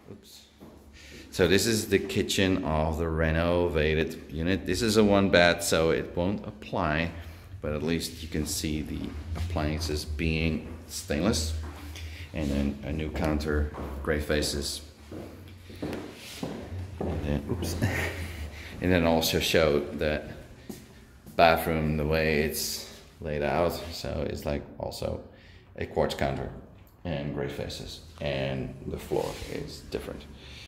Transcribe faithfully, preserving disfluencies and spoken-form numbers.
Oops. So this is the kitchen of the renovated unit. This is a one bed, so it won't apply, but at least you can see the appliances being stainless. And then a new counter, gray faces. And then, oops. And then also show the bathroom, the way it's laid out. So it's like also a quartz counter and gray faces. And the floor is different.